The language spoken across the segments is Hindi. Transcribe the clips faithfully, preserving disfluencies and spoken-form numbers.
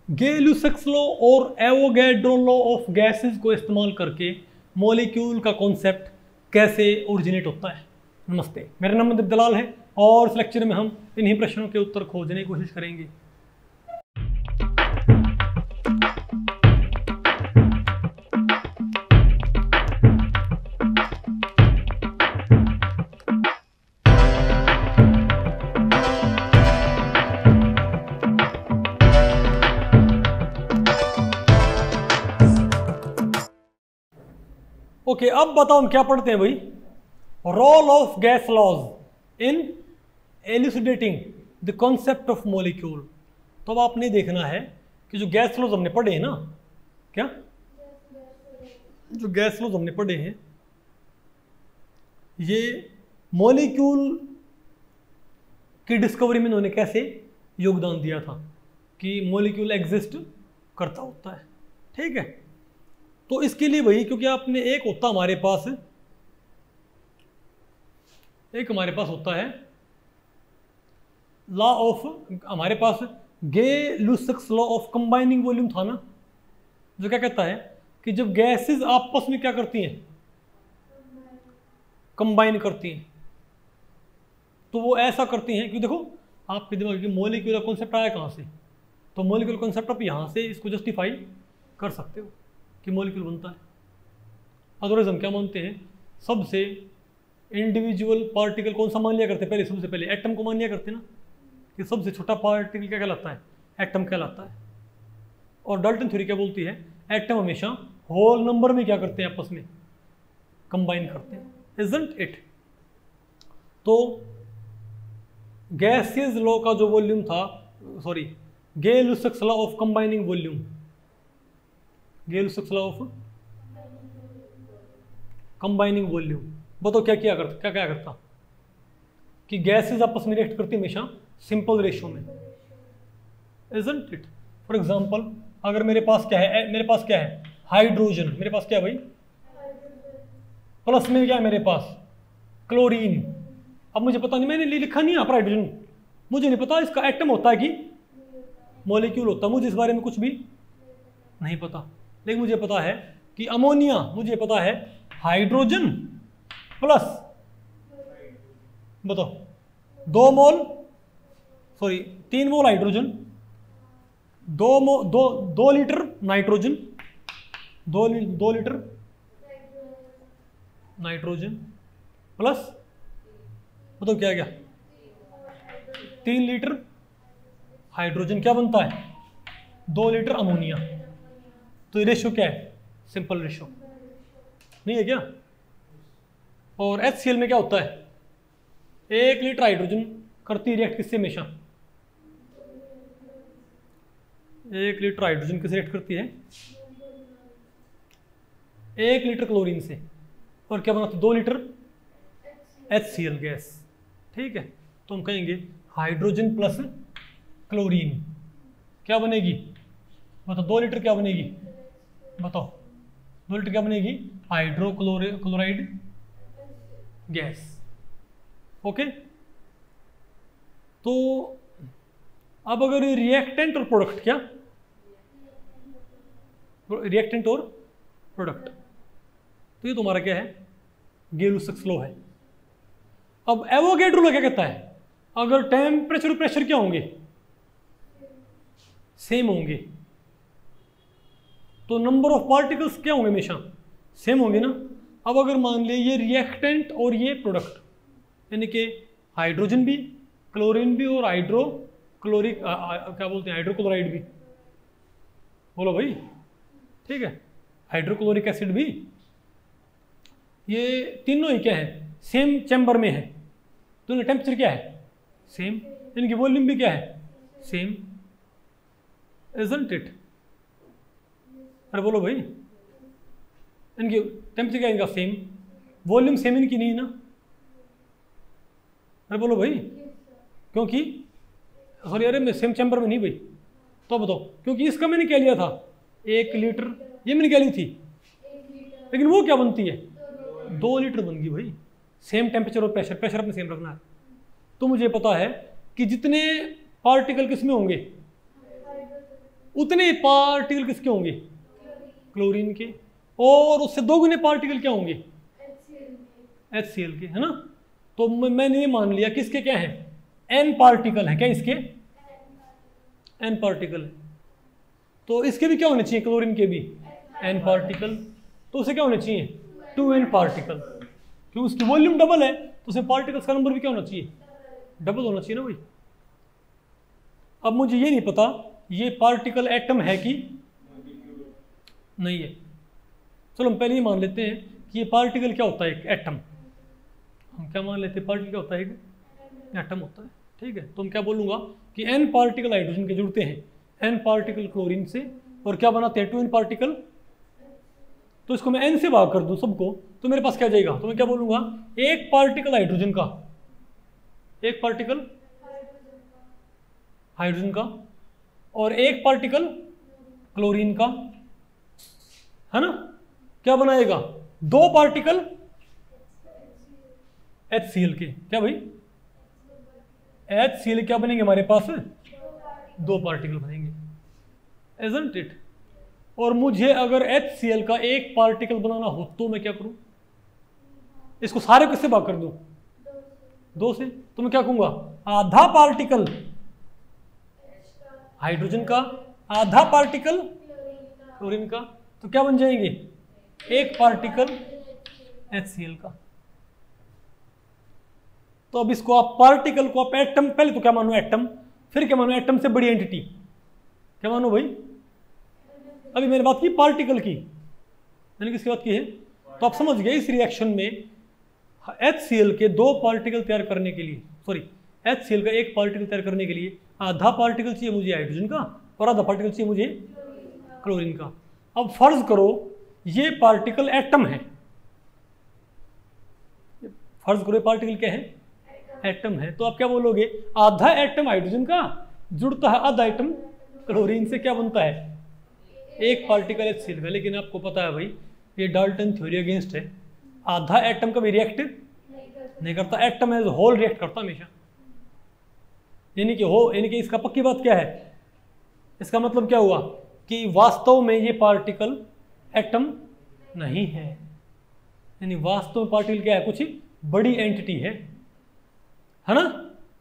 गे-लुसाक्स लॉ और एवोगैड्रो लॉ ऑफ गैसेस को इस्तेमाल करके मॉलिक्यूल का कॉन्सेप्ट कैसे ओरिजिनेट होता है। नमस्ते, मेरा नाम मनदीप दलाल है और इस लेक्चर में हम इन्हीं प्रश्नों के उत्तर खोजने की कोशिश करेंगे। ओके okay, अब बताओ हम क्या पढ़ते हैं भाई। Role of gas laws in elucidating the concept of molecule. तो अब आपने देखना है कि जो गैस लॉज हमने पढ़े हैं ना, क्या जो गैस लॉज हमने पढ़े हैं ये मॉलिक्यूल की डिस्कवरी में उन्होंने कैसे योगदान दिया था कि मॉलिक्यूल एग्जिस्ट करता होता है। ठीक है, तो इसके लिए भाई क्योंकि आपने एक होता हमारे पास एक हमारे पास होता है लॉ ऑफ, हमारे पास Gay-Lussac's law of combining volume था ना, जो क्या कहता है कि जब गैसेस आपस में क्या करती हैं, कंबाइन करती हैं, तो वो ऐसा करती हैं कि देखो आपके दिमाग में मॉलिक्यूलर कॉन्सेप्ट आया कहाँ से, तो मॉलिक्यूलर कॉन्सेप्ट आप यहाँ से इसको जस्टिफाई कर सकते हो कि मॉलिक्यूल बनता है। अदरवाइज हम क्या मानते हैं, सबसे इंडिविजुअल पार्टिकल कौन सा मान लिया करते हैं, पहले सबसे पहले एटम को मान लिया करते हैं ना, कि सबसे छोटा पार्टिकल क्या कहलाता है, एटम कहलाता है। और डाल्टन थ्योरी क्या बोलती है, एटम हमेशा होल नंबर में क्या करते हैं, आपस में कंबाइन करते हैं, इजंट इट। तो गैसेस लॉ का जो वॉल्यूम था, sorry Gay-Lussac's law of combining volume, Gay-Lussac's law of combining volume, बताओ क्या किया करता, क्या क्या करता कि गैसेस आपस में रिएक्ट करती हमेशा सिंपल रेशियो में, इजंट इट। फॉर एग्जांपल अगर मेरे पास क्या है, मेरे पास क्या है हाइड्रोजन, मेरे पास क्या है भाई, प्लस में क्या है मेरे पास क्लोरीन। अब मुझे पता नहीं, मैंने लिखा नहीं यहाँ पर हाइड्रोजन, मुझे नहीं पता इसका एटम होता है कि मॉलिक्यूल होता है, मुझे इस बारे में कुछ भी नहीं पता। लेकिन मुझे पता है कि अमोनिया, मुझे पता है हाइड्रोजन प्लस, बताओ दो मोल, सॉरी तीन मोल हाइड्रोजन, दो मो दो दो लीटर नाइट्रोजन, दो ली, दो लीटर नाइट्रोजन प्लस, बताओ क्या क्या, तीन लीटर हाइड्रोजन, क्या बनता है दो लीटर अमोनिया। तो ये रेशियो क्या है, सिंपल रेशियो नहीं है क्या। और एच सी एल में क्या होता है, एक लीटर हाइड्रोजन करती रिएक्ट किससे, हमेशा एक लीटर हाइड्रोजन किससे रिएक्ट करती है, एक लीटर क्लोरीन से, और क्या बनाती, दो litre H C L gas. ठीक है, तो हम कहेंगे हाइड्रोजन प्लस क्लोरीन क्या बनेगी, बताओ दो लीटर क्या बनेगी, बताओ दो लीटर क्या बनेगी, हाइड्रोक्लोराइड गैस। ओके, तो अब अगर रिएक्टेंट और प्रोडक्ट, क्या रिएक्टेंट और प्रोडक्ट, तो ये तुम्हारा क्या है, गे-लुसाक्स लॉ है। अब एवोगैड्रो लॉ क्या कहता है, अगर टेम्परेचर और प्रेशर क्या होंगे, सेम होंगे, तो नंबर ऑफ पार्टिकल्स क्या होंगे, हमेशा सेम होंगे ना। अब अगर मान लिया ये रिएक्टेंट और ये प्रोडक्ट, यानी कि हाइड्रोजन भी, क्लोरीन भी और हाइड्रो क्लोरिक क्या बोलते हैं, हाइड्रोक्लोराइड भी, बोलो भाई, ठीक है, हाइड्रोक्लोरिक एसिड भी, ये तीनों ही क्या है, सेम चैम्बर में है, तो इनका टेम्परेचर क्या है, सेम, इनकी वॉल्यूम भी क्या है, सेम, इजंट इट। अरे बोलो भाई, इनकी टेम्परेचर क्या, इनका सेम, वॉल्यूम सेम इनकी नहीं ना। अरे बोलो भाई, क्योंकि सॉरी अरे मैं सेम चैम्बर में नहीं भाई, तो बताओ क्योंकि इसका मैंने क्या लिया था, एक लीटर, ये मैंने क्या ली थी, लेकिन वो क्या बनती है, दो लीटर बन गई भाई, सेम टेम्परेचर और प्रेशर, प्रेशर अपने सेम रखना है। तो मुझे पता है कि जितने पार्टिकल किस में होंगे, उतने पार्टिकल किसके होंगे? क्लोरीन के। और उससे दो गुने पार्टिकल क्या होंगे? एच सी एल के, है ना। तो मैंने ये मान लिया किसके क्या है? एन पार्टिकल है। क्या इसके? एन पार्टिकल है। तो इसके भी क्या होने चाहिए? क्लोरीन के भी एन पार्टिकल। तो उसे क्या होने चाहिए? टू एन पार्टिकल, क्योंकि उसकी वॉल्यूम डबल है तो उसे पार्टिकल्स का नंबर भी क्या होना चाहिए? डबल होना चाहिए ना भाई। अब मुझे ये नहीं पता ये पार्टिकल एटम है कि नहीं है। चलो हम पहले ही मान लेते हैं कि ये पार्टिकल क्या होता है? एक एटम। हम क्या मान लेते हैं? पार्टिकल क्या होता है? एक एटम होता है। ठीक है, तो हम क्या बोलूँगा कि एन पार्टिकल हाइड्रोजन के जुड़ते हैं एन पार्टिकल क्लोरीन से, और क्या बनाते हैं? Two N particle. तो इसको मैं एन से भाग कर दूं सबको, तो मेरे पास क्या जाएगा? तो मैं क्या बोलूँगा? एक पार्टिकल हाइड्रोजन का, एक पार्टिकल हाइड्रोजन का और एक पार्टिकल क्लोरीन का, है ना। क्या बनाएगा? दो पार्टिकल एच सी एल के। क्या भाई? एच सी एल क्या बनेंगे हमारे पास? दो पार्टिकल बनेंगे, isn't it? और मुझे अगर एच सी एल का एक पार्टिकल बनाना हो तो मैं क्या करूं? इसको सारे किससे भाग कर दूं? दो से। तो मैं क्या कहूंगा? आधा पार्टिकल हाइड्रोजन का, आधा पार्टिकल क्लोरीन का। तो क्या बन जाएंगे? एक पार्टिकल एच सी एल का। तो अब इसको आप पार्टिकल को आप एटम, पहले तो क्या मानो? एटम। फिर क्या मानो? एटम से बड़ी एंटिटी। क्या मानो भाई? अभी मैंने बात की पार्टिकल की, मैंने किसकी बात की है? तो आप समझ गए इस रिएक्शन में एच सी एल के दो पार्टिकल तैयार करने के लिए, सॉरी एच सी एल का एक पार्टिकल तैयार करने के लिए आधा पार्टिकल चाहिए मुझे हाइड्रोजन का और आधा पार्टिकल चाहिए मुझे क्लोरीन का। अब फर्ज करो ये पार्टिकल एटम है, फर्ज करो ये पार्टिकल क्या है? एटम है। तो आप क्या बोलोगे? आधा एटम हाइड्रोजन का जुड़ता है आधा एटम क्लोरीन से, क्या बनता है? एक पार्टिकल एच सी एल का। लेकिन आपको पता है भाई ये डाल्टन थ्योरी अगेंस्ट है। आधा एटम कभी रिएक्ट नहीं करता, एटम एज होल रिएक्ट करता हमेशा। यानी कि हो यानी कि इसका पक्की बात क्या है? इसका मतलब क्या हुआ कि वास्तव में ये पार्टिकल एटम नहीं है, यानी वास्तव में पार्टिकल क्या है? कुछ बड़ी एंटिटी है, है ना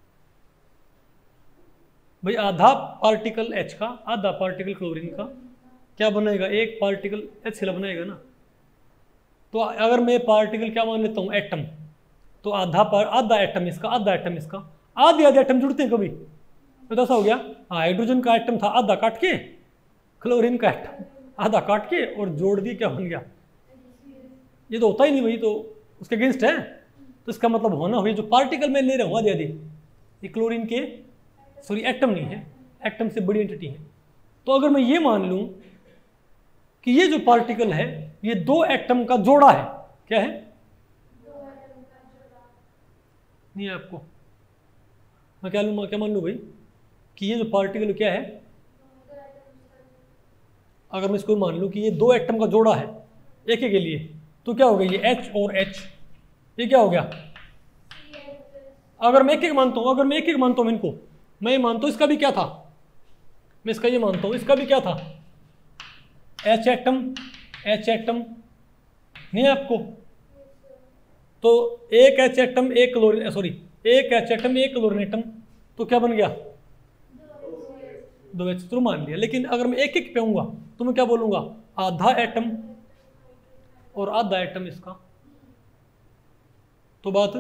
भाई। आधा पार्टिकल एच का, आधा पार्टिकल क्लोरीन का, क्या बनेगा? एक पार्टिकल एच सी एल बनेगा ना। तो अगर मैं पार्टिकल क्या मान लेता हूँ? एटम। तो आधा पर आधा एटम इसका, आधा एटम इसका, आधे आधे एटम जुड़ते हैं कभी। तो ऐसा हो गया हाइड्रोजन का एटम था आधा काट के, क्लोरीन का एटम आधा काट के और जोड़ दिए, क्या बन गया? ये तो होता ही नहीं भाई, तो उसके अगेंस्ट है। तो इसका मतलब होना हुई जो पार्टिकल मैं ले रहा हूँ आधे आधे, ये क्लोरीन के, सॉरी एटम नहीं है, एटम से बड़ी एंटिटी है। तो अगर मैं ये मान लूँ कि ये जो पार्टिकल है ये दो एटम का जोड़ा है, क्या है? नहीं है आपको? मैं क्या लूँ, क्या मान लूँ भाई कि ये जो पार्टिकल क्या है? अगर मैं इसको मान लूँ कि ये दो एटम का जोड़ा है एक एक के लिए, तो क्या हो गया? ये H और H, ये क्या हो गया? अगर मैं एक एक मानता हूँ, अगर मैं एक एक मानता हूँ इनको, मैं ये मानता हूँ इसका भी क्या था? मैं इसका ये मानता हूँ इसका भी क्या था? H एटम, H एटम, नहीं है आपको? तो एक H एटम एक क्लोरीन, सॉरी एक H एटम एक क्लोरीन एटम, तो क्या बन गया? दो H। तो मान लिया। लेकिन अगर मैं एक एक पे आऊंगा तो मैं क्या बोलूंगा? आधा एटम और आधा एटम इसका, तो बात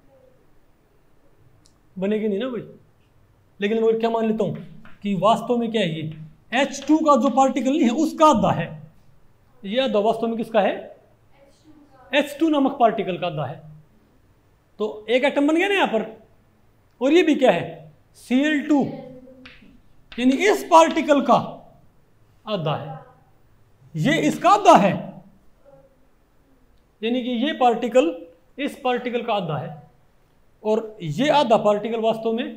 बनेगी नहीं ना भाई। लेकिन मैं क्या मान लेता हूं कि वास्तव में क्या है? ये एच टू का जो पार्टिकल नहीं है उसका आधा है, ये आधा वास्तव में किसका है? एच टू नामक पार्टिकल का आधा है। तो एक एटम बन गया ना यहां पर। और ये भी क्या है? सी एल टू, यानी इस पार्टिकल का आधा है, ये इसका आधा है, यानी कि ये पार्टिकल इस पार्टिकल का आधा है और ये आधा पार्टिकल वास्तव में,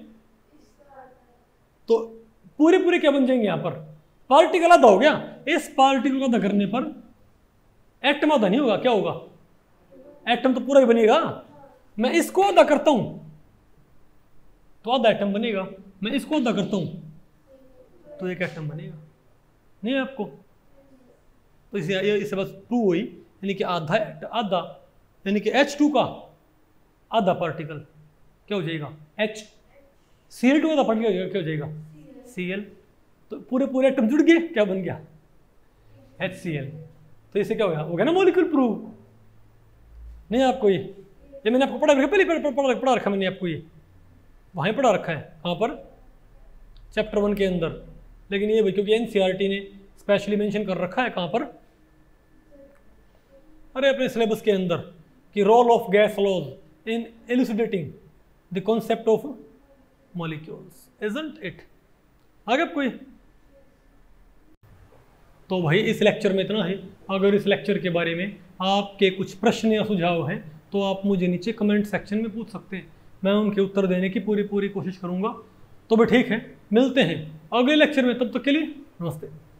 तो पूरे पूरे क्या बन जाएंगे यहां पर? पार्टिकल आधा हो गया। इस पार्टिकल को आधा करने पर एटम आधा नहीं होगा, क्या होगा? एटम तो पूरा ही बनेगा। मैं इसको आधा करता हूं तो आधा एटम बनेगा, मैं इसको आधा करता हूं तो एक एटम बनेगा। नहीं है आपको? तो इसे इसे बस प्रूव हुई, यानी कि आधा आधा यानी कि एच टू का आधा पार्टिकल क्या हो जाएगा? H। सी एल टू आधा पार्टिकल क्या हो जाएगा? C L. तो पूरे पूरे एटम जुड़ गए, क्या बन गया? H C L. तो इसे क्या हो गया? हो गया ना मॉलिक्यूल प्रूव। नहीं आपको ये ये मैंने आपको पढ़ा रखा, पहले पढ़ा पढ़ा रखा मैंने आपको, ये वहीं पढ़ा रखा है। कहाँ पर? चैप्टर वन के अंदर। लेकिन ये भाई क्योंकि एनसीईआरटी ने स्पेशली मेंशन कर रखा है, कहाँ पर? अरे अपने सिलेबस के अंदर, कि role of gas laws in elucidating the concept of molecules, isn't it? आगे आपको ये? तो भाई इस लेक्चर में इतना ही। अगर इस लेक्चर के बारे में आपके कुछ प्रश्न या सुझाव हैं तो आप मुझे नीचे कमेंट सेक्शन में पूछ सकते हैं, मैं उनके उत्तर देने की पूरी पूरी कोशिश करूंगा। तो भी ठीक है, मिलते हैं अगले लेक्चर में, तब तक के लिए नमस्ते।